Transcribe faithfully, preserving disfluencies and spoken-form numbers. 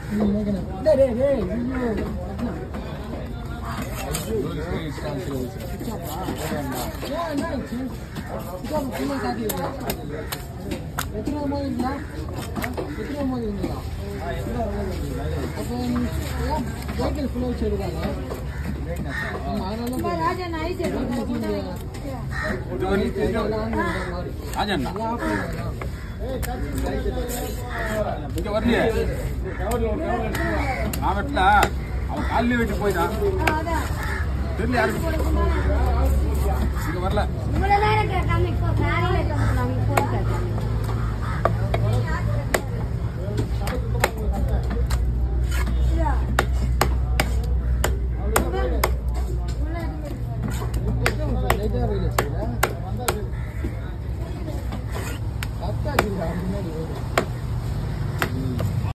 இங்க வரலையே நான் வெட்டல அவன் காலையில வெட்டி போயிட்டான் தெரியல யாருக்கு இங்க வரல